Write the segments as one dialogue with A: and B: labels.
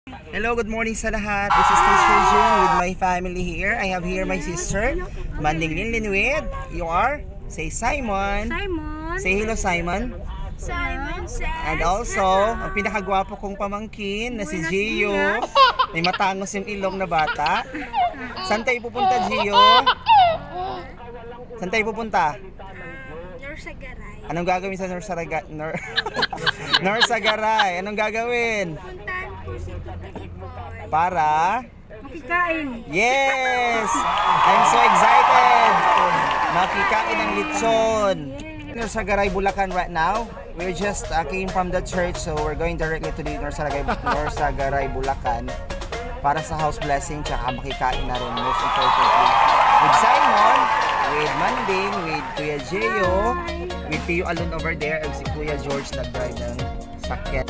A: Hello, good morning sa lahat. This is Teacher June with my family here. I have here my sister, Manding Linlinwid. You are? Say Simon.
B: Simon.
A: Say hello, Simon.
B: Simon says
A: And also, ang pinakagwapo kong pamangkin na si Gio. May matangos yung ilong na bata. Saan tayo pupunta, Gio? Saan tayo pupunta?
B: Norzagaray.
A: Anong gagawin sa Norzagaray? Anong gagawin?
B: Puntahan po si Tita Ipoy.
A: Para?
B: Makikain.
A: Yes! I'm so excited! Makikain ng lechon. Norzagaray Bulacan right now. We just came from the church, so we're going directly to the Norzagaray Bulacan para sa house blessing, tsaka makikain na rin, most importantly. With Simon, with Manding, with Kuya Gio, with Tio Alon over there, and si Kuya George nag-drive ng sakyan.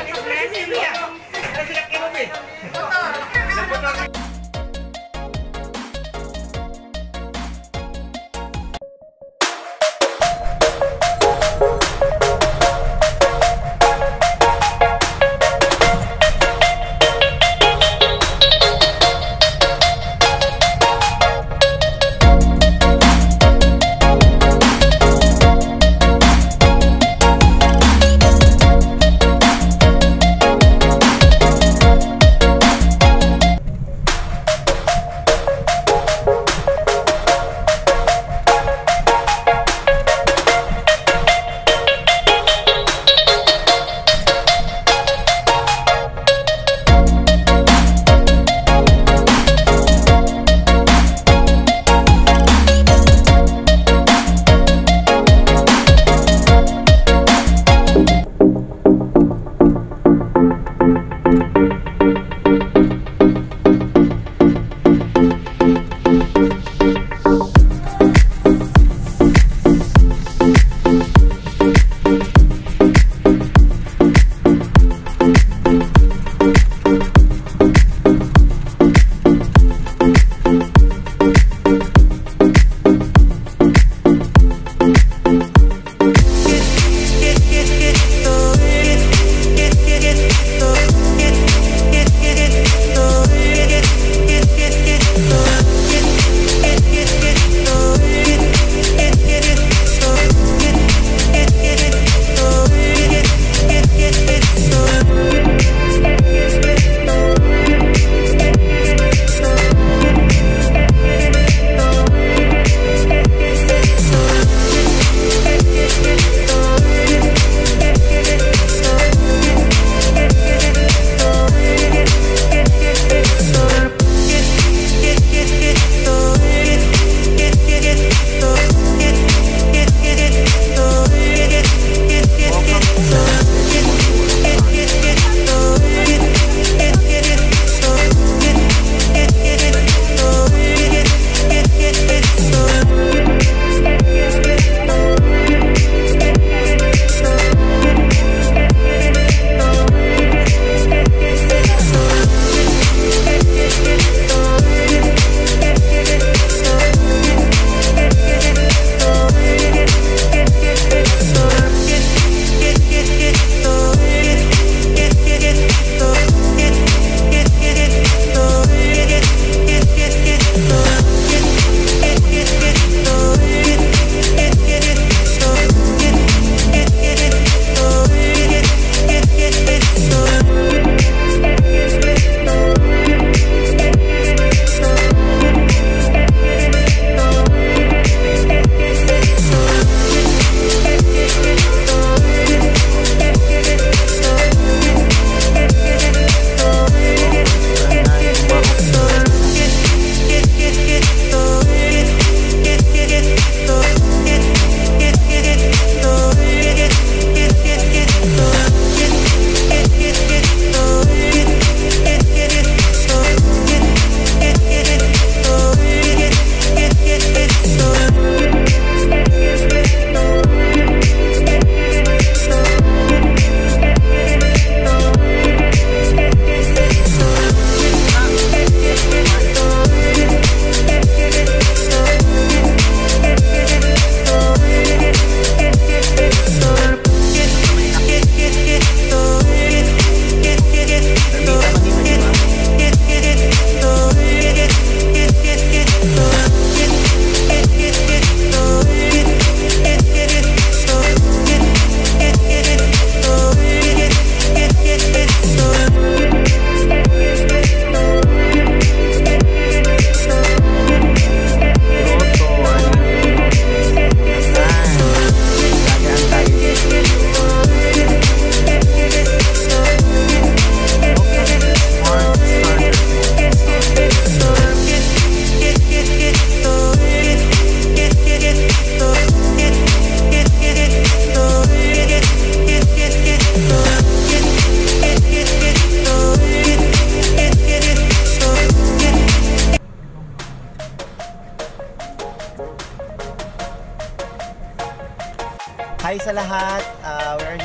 A: Hi sa lahat. We're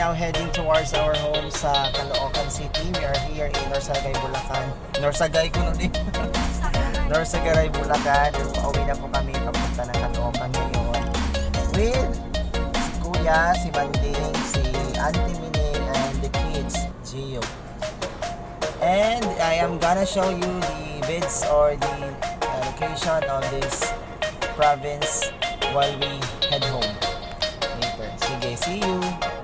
A: now heading towards our home sa Caloocan City. We are here in Norzagaray Bulacan. Norzagaray Bulacan. Pauwi na po kami papunta ng Caloocan ngayon. With si Kuya, si Banding, si Auntie Mining, and the kids, Gio. And I am gonna show you the vids or the location of this province while we head home later. Sige, see you!